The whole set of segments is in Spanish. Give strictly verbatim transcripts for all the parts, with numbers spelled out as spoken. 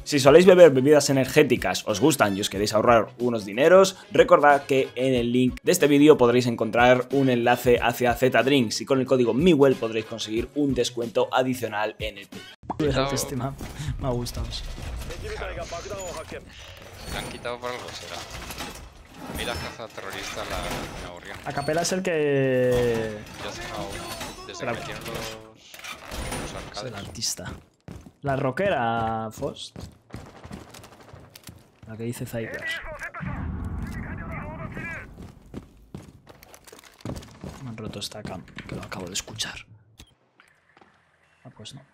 Si soléis beber bebidas energéticas, os gustan y os queréis ahorrar unos dineros, recordad que en el link de este vídeo podréis encontrar un enlace hacia Z-Drinks y con el código MIWELL podréis conseguir un descuento adicional en el Quitado... Este me ha, me ha gustado. Claro. ¿Se han quitado por algo? Será. A mí la caza terrorista la me aburría. A capela es el que... Yo hace una... Desde que metieron los... los Es arcades. el artista. La rockera, Fost. La que dice Cyber. Me han roto esta cam, que lo acabo de escuchar. Ah, pues no.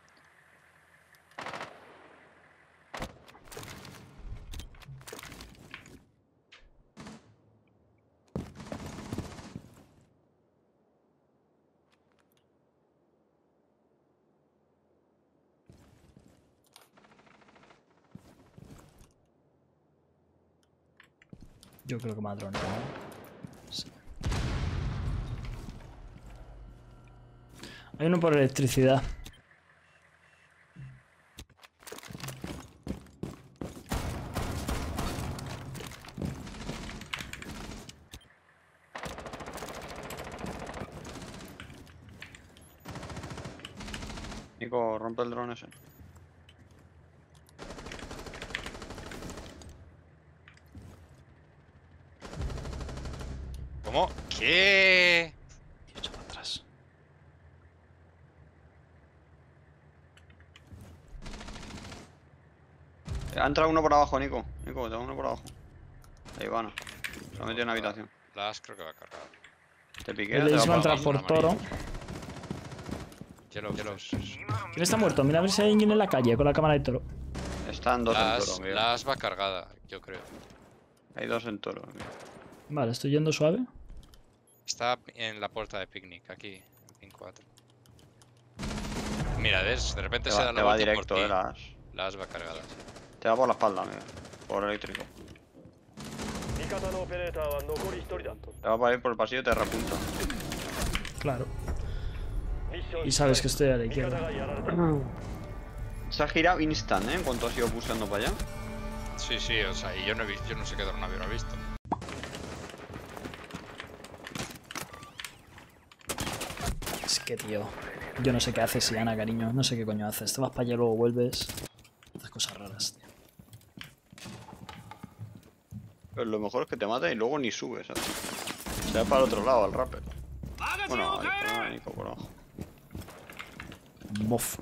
Yo creo que me ha droneado. Sí. Hay uno por electricidad. Nico, rompe el dron ese. ¿Cómo? ¿Qué? Y echo para atrás. Ha entrado uno por abajo, Nico. Nico, tengo uno por abajo. Ahí van. Se ha metido en la habitación. Las creo que va a cargar. Te piqué. El te Ace va a va entrar para por Toro. Yellow, yellow. ¿Quién está muerto? Mira a ver si hay alguien en la calle con la cámara de Toro. Están dos en Las, toro, mira. las va cargada, yo creo. Hay dos en toro. Mira. Vale, estoy yendo suave. Está en la puerta de picnic, aquí, en pin cuatro. Mira, ¿ves? De repente Te se va, da te la va vuelta directo, por eh, ti. las. Las va cargada. Sí. Te va por la espalda, mira. Por eléctrico. Te va para ir por el pasillo y te repunta. Claro. Y sabes que estoy a la izquierda. Se ha girado instant, ¿eh? En cuanto has ido buscando para allá. Sí, sí, o sea, y yo no he visto, yo no sé qué dron hubiera visto. Es que, tío. Yo no sé qué haces, Siana, cariño. No sé qué coño haces. Te vas para allá, luego vuelves. Haces cosas raras, tío. Pero lo mejor es que te mata y luego ni subes, ¿sabes? Se va para el otro lado, al rapper. Bueno, ahí, por Nico por abajo. Bof.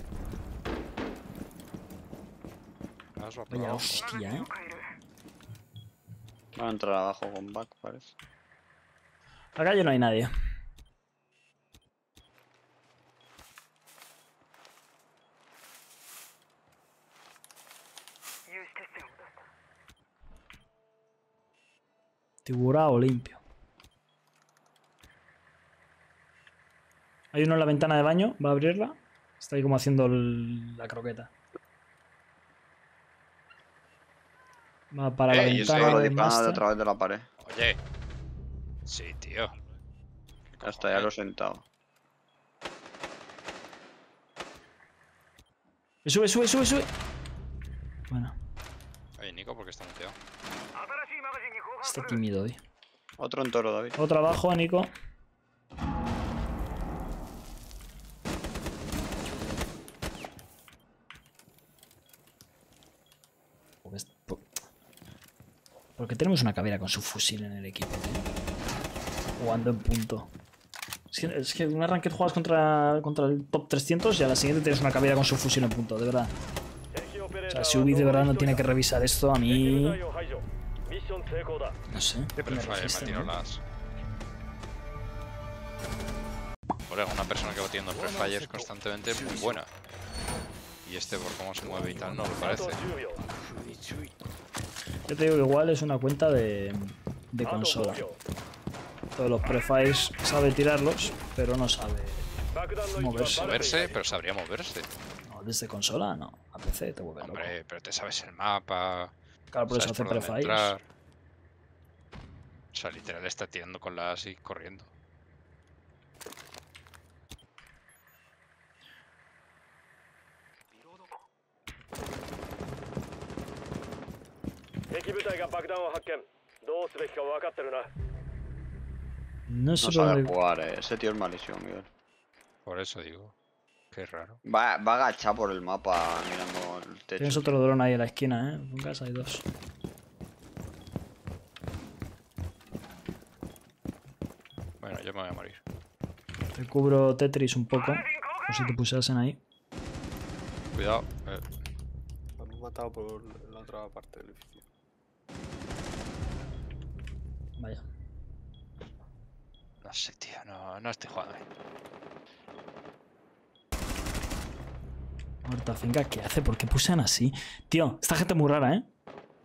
Las va por Vaya abajo. hostia, eh. Va a entrar abajo con back, parece. La calle no hay nadie. Tiburao limpio. Hay uno en la ventana de baño, va a abrirla. Está ahí como haciendo el- la croqueta. Va para la Eh, y ese- ventana Lo del dispara de máster. a través de la pared. Oye. Sí, tío. Ya está, ya lo he sentado. Sube, sube, sube, sube. Bueno, Oye, Nico, ¿por qué está muteado? está tímido hoy. Otro en toro, David. Otro abajo, Nico. Porque tenemos una cabera con su fusil en el equipo, tío. Jugando en punto. Es que, es que un arranque juegas contra, contra el top trescientos y a la siguiente tienes una cabera con su fusil en punto, de verdad. O sea, si Ubi de verdad no tiene que revisar esto, a mí... No sé. Pero me es me resiste, tiro ¿no? las. Hombre, una persona que va tirando prefires constantemente es muy buena. Y este, por cómo se mueve y tal, no lo parece. Yo te digo que igual es una cuenta de, de consola. Todos los prefires sabe tirarlos, pero no sabe moverse. Moverse, pero sabría moverse. No, desde consola no. A P C te vuelve loco. Hombre, pero te sabes el mapa. Claro, por eso sabes hace por dónde prefires. entrar. O sea, literal está tirando con la así corriendo. No sé No por sabe dónde... jugar, eh. Ese tío es malísimo, Miguel. Por eso digo. Qué raro. Va, va agachado por el mapa mirando el techo. Tienes otro dron ahí en la esquina, ¿eh? En casa hay dos. Bueno, yo me voy a morir. Te cubro Tetris un poco, por si te pusiesen ahí. Cuidado. Eh, Me han matado por la otra parte del edificio. Vaya. no sé, tío. No, no estoy jugando ahí. Muerta finca, ¿qué hace? ¿Por qué pusean así? Tío, esta gente es muy rara, ¿eh?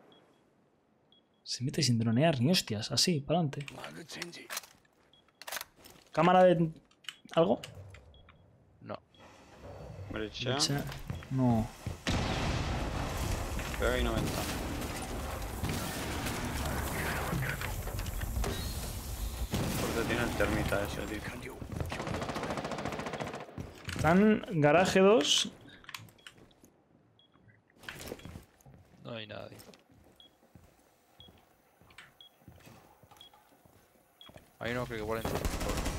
Se mete sin dronear ni hostias. Así, para adelante. ¿Cámara de... algo? No. Brecha. Brecha. No. Creo que hay noventa. Porque tiene el termita ese, tío. Están garaje dos. No hay nadie. Hay uno que igual entra.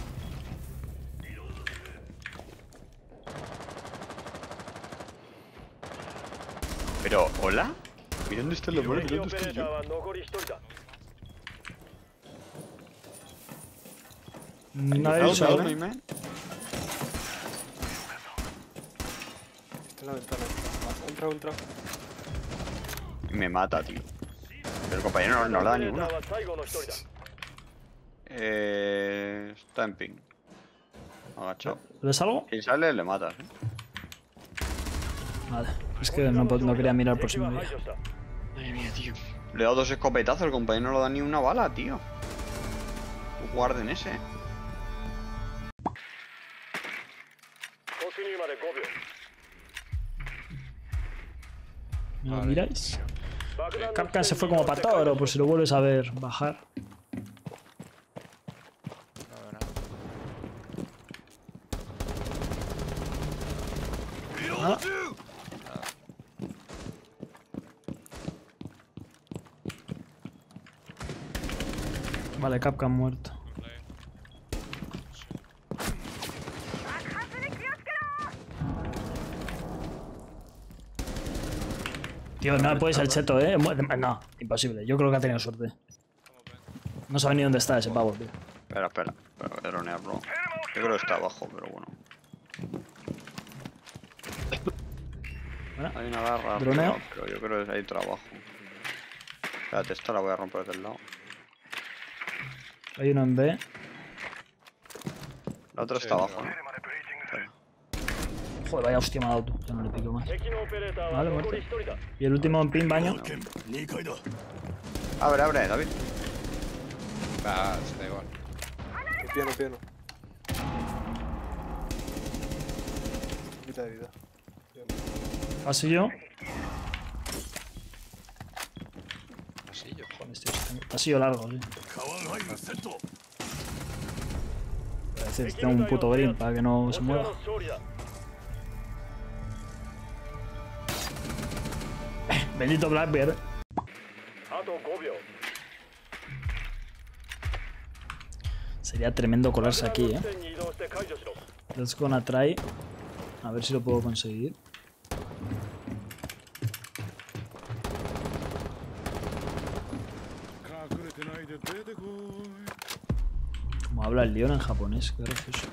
Pero, ¿hola? Mira dónde está el hombre, mira dónde estoy yo. No hay Down, dicho, down, ¿eh? my man. En la ventana. Ha entrado, ha entrado. Y me mata, tío. Pero el compañero no, no le da ninguna. Eh, está en ping. Agachado. ¿Ves algo? Si sale, le matas, ¿eh? Vale. Es que no, no quería mirar por si me veía. Madre mía, tío. Le he dado dos escopetazos, el compañero no le da ni una bala, tío. Guarden ese. ¿Me lo Vale. miráis? Capcan se fue como para toro, por si lo vuelves a ver bajar. No veo nada. Nada. Vale, Capcan muerto. Tío, no puede ser el cheto, eh. Mu- No, imposible. Yo creo que ha tenido suerte. No sabe ni dónde está ese pavo, tío. Espera, espera. Espera, voy a dronearlo. Yo creo que está abajo, pero bueno. Bueno, Hay una garra droneo. arriba, pero yo creo que hay otro abajo. Espérate, esta la voy a romper del lado. hay uno en B. La otra Sí, está abajo, pero- ¿no? Espera. Joder, vaya hostia me ha dado tú. Ya no le pico más. Vale, muerto. Y el último en pin, baño. Abre, abre, David. Va, se da igual. El piano, piano. Quita de vida. Piano. Pasillo. Pasillo. Joder, este es- pasillo largo, sí. A veces tengo un puto green para que no se mueva. Bendito Blackbeard. Sería tremendo colarse aquí, eh. Let's gonna try. A ver si lo puedo conseguir. Como habla el león en japonés, qué gracioso.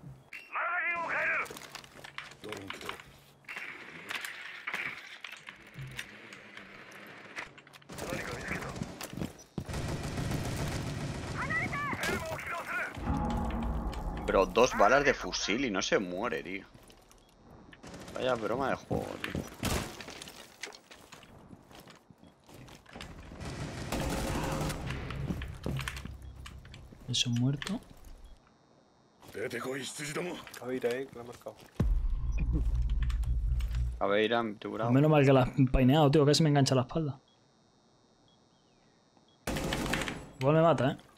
Pero dos balas de fusil y no se muere, tío. Vaya broma de juego, tío. Eso muerto. A ver, ahí, que lo he marcado. A ver, Irán, tu bravo. Menos mal que la has paineado, tío, casi me engancha la espalda. Igual me mata, eh.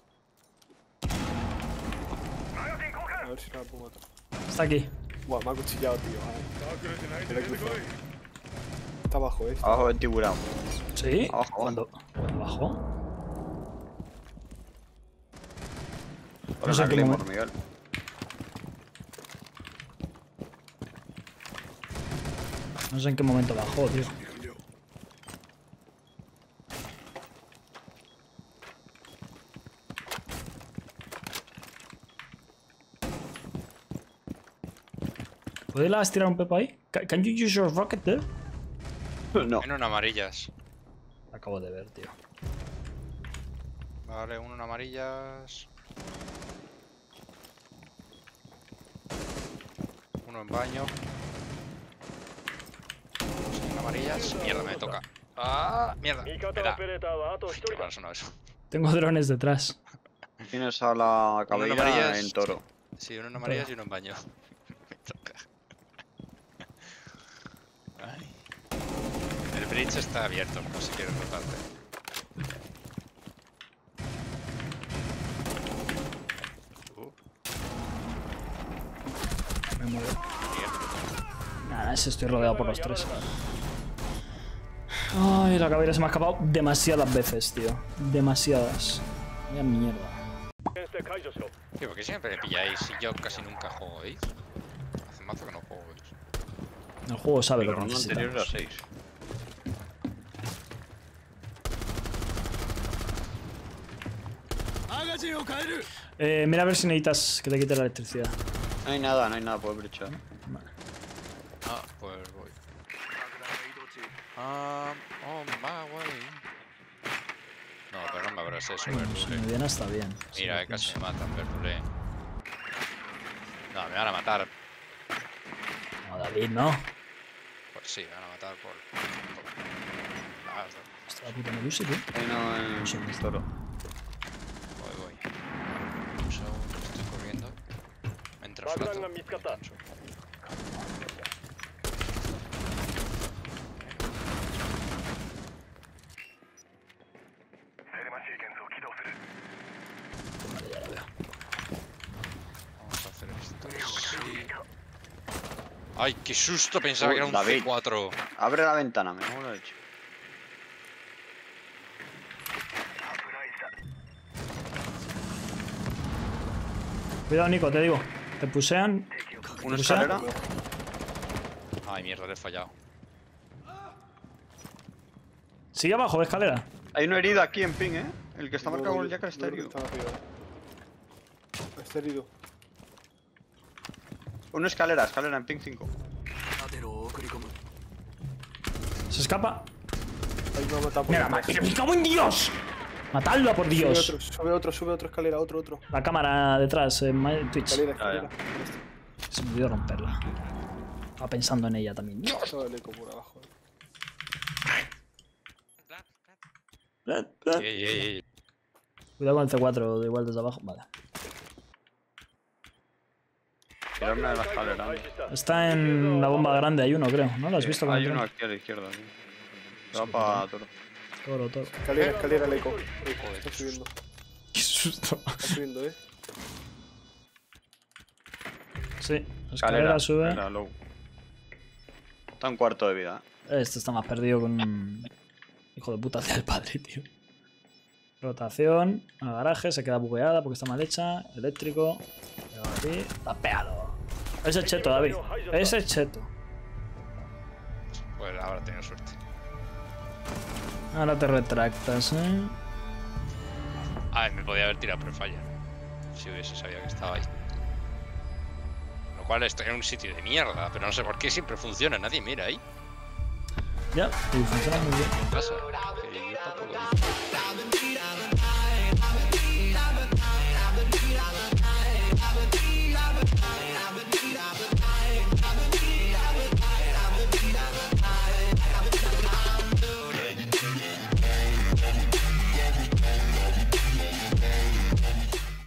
A ver si no la puedo matar. Está aquí. Buah, me ha cuchillado, tío. Vale. Mira que fue. Está abajo, eh. Abajo del tiburón. ¿Sí? Abajo, ¿Cuándo? ¿Abajo? Por No sé la qué Claymore, momento. Miguel. No sé en qué momento bajó, tío. ¿Puedes tirar un pepo ahí? Ca- Can you use your rocket there? No. En una amarillas. Acabo de ver, tío. Vale, uno en amarillas. Uno en baño. Dos en amarillas. Mierda, me toca. ¡Ah! ¡Mierda! Espera. Uy, qué mal sonado eso. Tengo drones detrás. Tienes a la Uno en cabellera amarillas. en toro. Sí, uno en amarillas y uno en baño. Me toca. Ay. El bridge está abierto, por si quieres rotarte. Uh, Me muevo. bien. Nada, ese estoy rodeado por los tres. Ay, la cabellera se me ha escapado demasiadas veces, tío. Demasiadas. Vaya mierda. Tío, ¿por qué siempre me pilláis si yo casi nunca juego Ace? Hace mazo que no juego Ace. El juego sabe La lo que ronda anterior era necesitamos. seis. Eh, mira a ver si necesitas que te quite la electricidad. No hay nada, no hay nada por brecha. Ah, pues voy. Ah, oh, my way. No, pero no me abras eso, Si me Verdule. viene está bien. Sí, Mira, lo que casi pienso. me matan, Verdule. No, me van a matar. No, David, no. Pues sí, me van a matar por... por... Ah, Hasta la puta Medusa, tío. Hay no en Sí, sí. toro. voy, voy. Un segundo, estoy corriendo. Entra flato. Intenso. Vamos a hacer esto así. ¡Ay, qué susto! Pensaba Uy, que era un David. C cuatro. Abre la ventana, me cago en la leche. Cuidado, Nico, te digo. Te pusean. Una ¿Te pusean? escalera. Ay, mierda, le he fallado. Sigue abajo de escalera. Hay una herida aquí en ping, eh. El que está marcado con el Jackal está Yo creo herido. que está arriba. Está herido. Una escalera, escalera en ping cinco. Se escapa. Ahí me ha matado por Mira, detrás. ma- ¡me cago en Dios! Matadlo, por Sube Dios. otro, sube otro, sube otro escalera, otro, otro. La cámara detrás, en my- Twitch. Escalera, Ya, escalera. Se me olvidó romperla. Estaba pensando en ella también. Todo el eco por abajo. Eh, eh. Ey, ey, ey. Cuidado con el C cuatro, de igual desde abajo. Vale. Tirarme de la escalera. Está en la bomba grande, hay uno, creo. ¿No lo has visto? con Hay el uno dron? aquí a la izquierda, tío. Se va para toro. Toro, toro. Escalera, escalera, el eco. Eco, Joder, está qué subiendo. Qué susto. Está subiendo, eh. Sí, la escalera sube. escalera low. Está un cuarto de vida, eh. Este está más perdido con un hijo de puta hacia el padre, tío. Rotación, al garaje, se queda bugueada porque está mal hecha. Eléctrico. Aquí, tapeado. Ese es cheto, David. Ese es cheto. Pues ahora he tenido suerte. Ahora te retractas, eh. Ay, me podía haber tirado prefire. Si hubiese sabido que estaba ahí. Lo cual estoy en un sitio de mierda, pero no sé por qué siempre funciona. Nadie mira ahí. Ya, y funciona muy bien. ¿Qué pasa? Que yo tampoco-